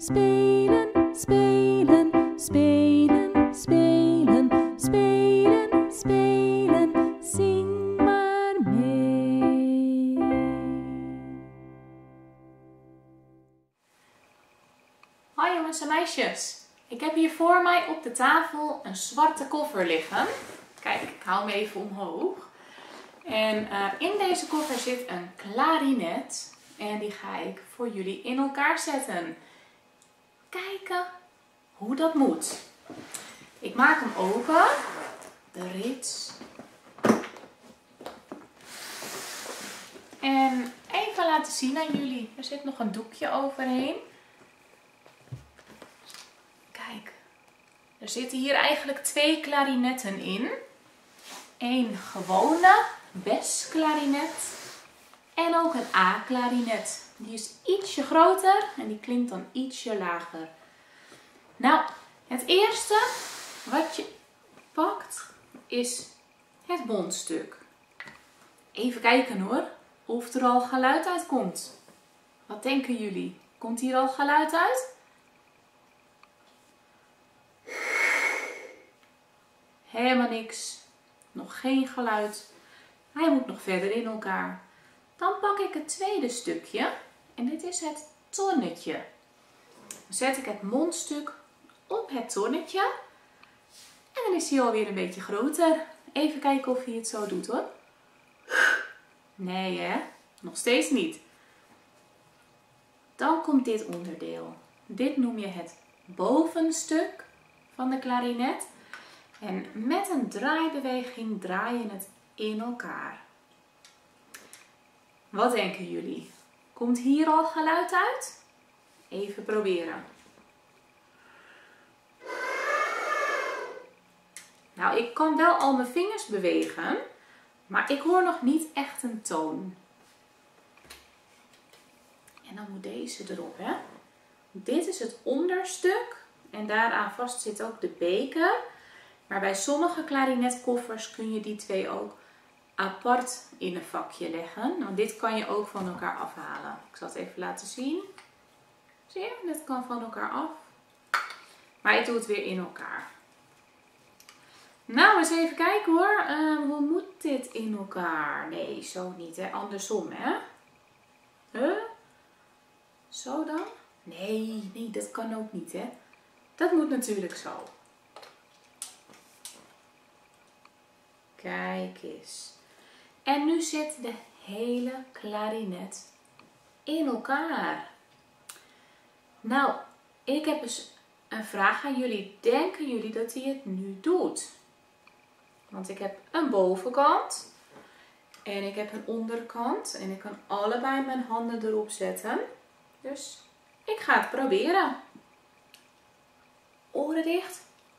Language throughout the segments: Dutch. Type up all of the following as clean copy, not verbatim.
spelen, spelen, spelen, spelen, spelen, spelen. Zing maar mee. Hoi jongens en meisjes. Ik heb hier voor mij op de tafel een zwarte koffer liggen. Kijk, ik hou hem even omhoog. En in deze koffer zit een klarinet. En die ga ik voor jullie in elkaar zetten. Kijken hoe dat moet. Ik maak hem open. De rits. En even laten zien aan jullie. Er zit nog een doekje overheen. Kijk. Er zitten hier eigenlijk 2 klarinetten in. Eén gewone Bes-klarinet. En ook een A-klarinet. Die is ietsje groter en die klinkt dan ietsje lager. Nou, het eerste wat je pakt is het mondstuk. Even kijken hoor, of er al geluid uit komt. Wat denken jullie? Komt hier al geluid uit? Helemaal niks. Nog geen geluid. Hij moet nog verder in elkaar. Dan pak ik het tweede stukje. En dit is het tonnetje. Dan zet ik het mondstuk op het tonnetje. En dan is hij alweer een beetje groter. Even kijken of hij het zo doet hoor. Nee hè? Nog steeds niet. Dan komt dit onderdeel. Dit noem je het bovenstuk van de klarinet. En met een draaibeweging draai je het in elkaar. Wat denken jullie? Komt hier al geluid uit? Even proberen. Nou, ik kan wel al mijn vingers bewegen, maar ik hoor nog niet echt een toon. En dan moet deze erop, hè? Dit is het onderstuk en daaraan vast zit ook de beker. Maar bij sommige klarinetkoffers kun je die twee ook apart in een vakje leggen. Want dit kan je ook van elkaar afhalen. Ik zal het even laten zien. Zie je? Dit kan van elkaar af. Maar ik doe het weer in elkaar. Nou, eens even kijken hoor. Hoe moet dit in elkaar? Nee, zo niet hè. Andersom hè. Huh? Zo dan? Nee, dat kan ook niet hè. Dat moet natuurlijk zo. Kijk eens. En nu zit de hele klarinet in elkaar. Nou, ik heb dus een vraag aan jullie. Denken jullie dat hij het nu doet? Want ik heb een bovenkant en ik heb een onderkant. En ik kan allebei mijn handen erop zetten. Dus ik ga het proberen. Oren dicht.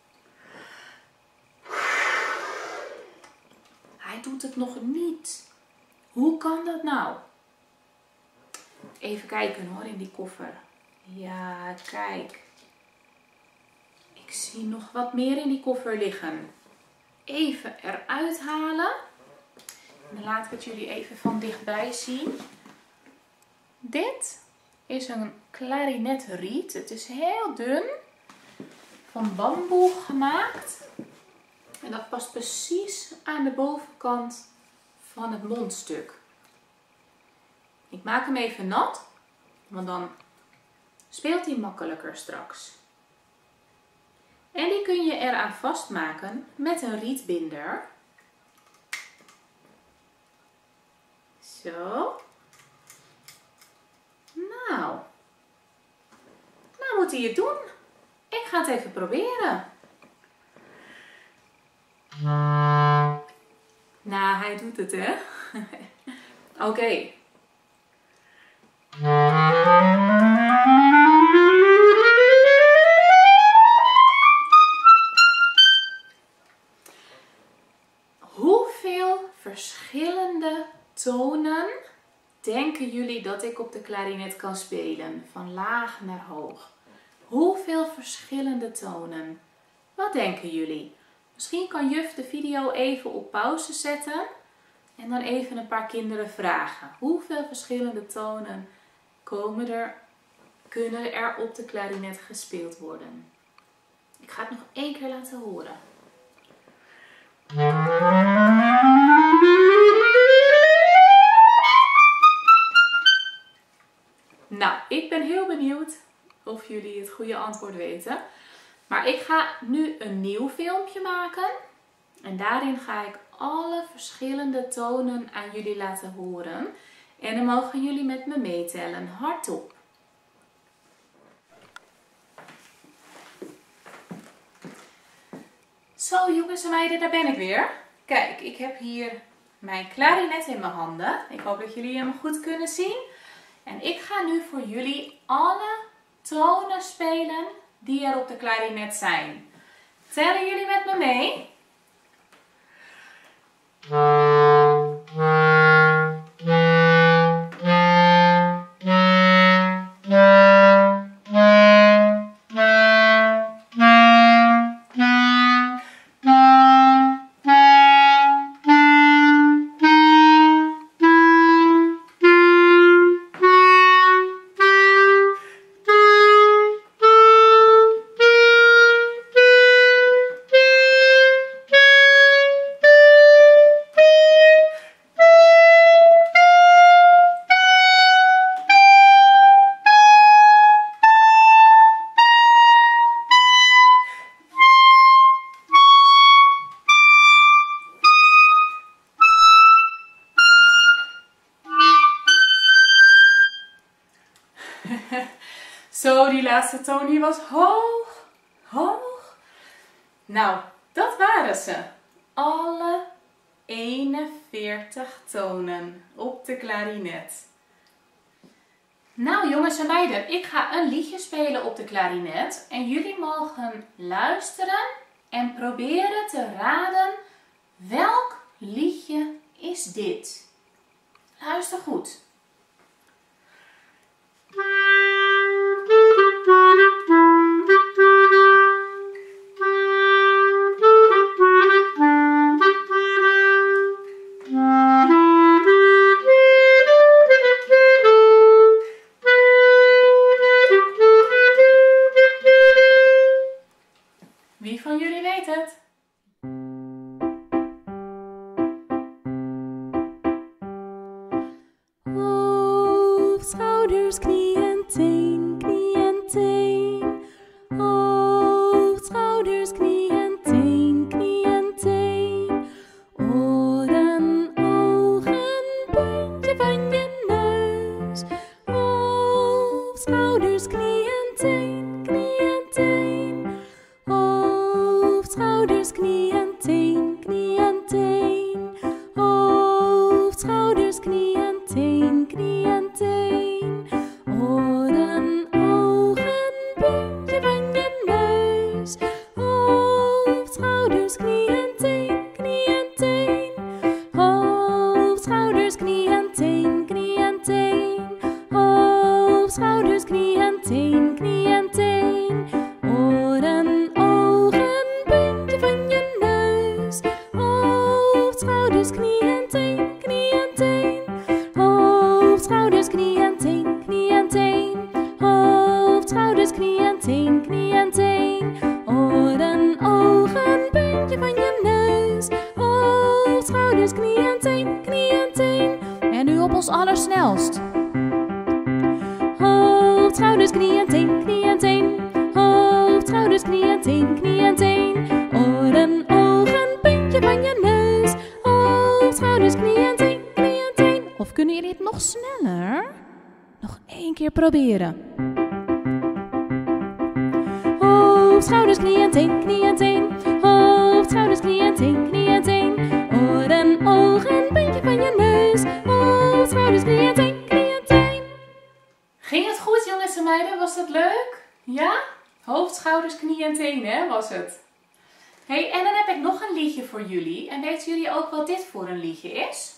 Hij doet het nog niet. Hoe kan dat nou? Even kijken hoor in die koffer. Ja, kijk. Ik zie nog wat meer in die koffer liggen. Even eruit halen. Dan laat ik het jullie even van dichtbij zien. Dit is een klarinetriet. Het is heel dun. Van bamboe gemaakt. En dat past precies aan de bovenkant van het mondstuk. Ik maak hem even nat, want dan speelt hij makkelijker straks. En die kun je eraan vastmaken met een rietbinder. Zo. Nou moet hij het doen. Ik ga het even proberen. Nou, hij doet het, hè? Oké. Hoeveel verschillende tonen denken jullie dat ik op de klarinet kan spelen? Van laag naar hoog. Hoeveel verschillende tonen? Wat denken jullie? Misschien kan juf de video even op pauze zetten en dan even een paar kinderen vragen. Hoeveel verschillende tonen komen er kunnen er op de klarinet gespeeld worden. Ik ga het nog 1 keer laten horen. Nou, ik ben heel benieuwd of jullie het goede antwoord weten. Maar ik ga nu een nieuw filmpje maken. En daarin ga ik alle verschillende tonen aan jullie laten horen. En dan mogen jullie met me meetellen, hardop. Zo jongens en meiden, daar ben ik weer. Kijk, ik heb hier mijn klarinet in mijn handen. Ik hoop dat jullie hem goed kunnen zien. En ik ga nu voor jullie alle tonen spelen die er op de klarinet zijn. Tellen jullie met me mee? Zo, die laatste toon die was hoog, hoog. Nou, dat waren ze. Alle 41 tonen op de klarinet. Nou jongens en meiden, ik ga een liedje spelen op de klarinet. En jullie mogen luisteren en proberen te raden welk liedje is dit. Luister goed. Wie van jullie weet het? Hoofd, schouders, knie en teen, knie en teen. Hoofd, schouders, knie en teen, knie en teen. Oren, ogen, puntje van je neus. Hoofd, schouders, knie en teen, knie en teen. Hoofd, schouders, knie en teen, knie en teen. Hoofd, schouders, knie en teen, knie en teen. Oren, ogen, puntje van je neus. Hoofd, schouders, knie en teen, knie en teen. Hoofd, schouders, knie en teen, knie en teen. Hoofd, schouders, knie en teen, knie en teen. Oren, ogen, puntje van je neus. Hoofd, schouders, knie en teen, knie en teen. Hoofd, schouders, knie en teen, knie en teen. Hoofd, schouders, knie en teen, knie en teen. Oren, ogen, puntje van je neus. Hoofd, schouders, knie en teen, knie en teen. En nu op ons allersnelst. Hoofd, schouders, knie en teen, knie en teen. Hoofd, schouders, knie en teen, knie en teen. Oren, ogen, puntje van je neus. Hoofd, schouders, knie en teen, knie en teen. Of kunnen jullie het nog sneller? Nog 1 keer proberen. Hoofd, schouders, knie en teen, knie en teen. Hoofd, schouders, knie en teen, knie en teen. Oren, ogen, puntje van je neus. Hoofd, schouders, knie en teen, knie en teen. Ging het goed jongens en meiden? Was dat leuk? Ja? Hoofd, schouders, knie en teen, hè, was het. Hey, en dan heb ik nog een liedje voor jullie. En weten jullie ook wat dit voor een liedje is?